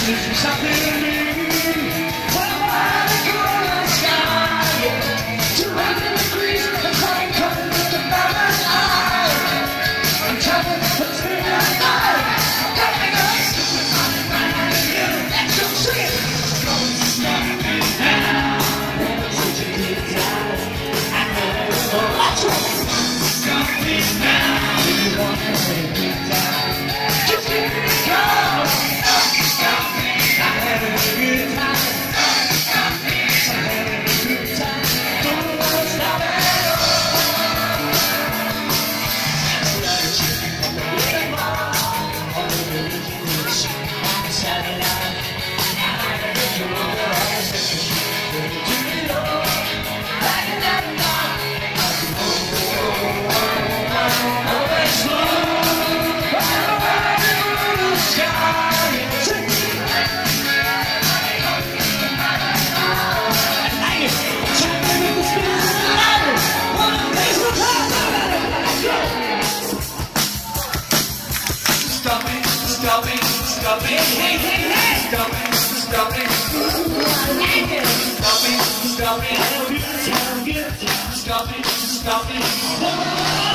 something to me. Stop it, hey, hey, hey! Stop it, stop it! Stop it, stop it! Stop it, stop it!